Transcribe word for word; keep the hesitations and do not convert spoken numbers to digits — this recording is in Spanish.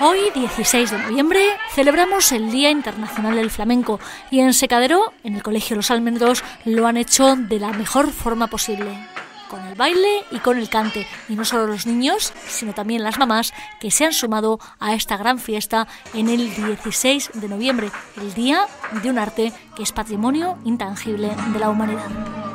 Hoy, dieciséis de noviembre, celebramos el Día Internacional del Flamenco y en Secadero, en el Colegio Los Almendros, lo han hecho de la mejor forma posible, con el baile y con el cante, y no solo los niños, sino también las mamás que se han sumado a esta gran fiesta en el dieciséis de noviembre, el Día de un arte que es patrimonio intangible de la humanidad.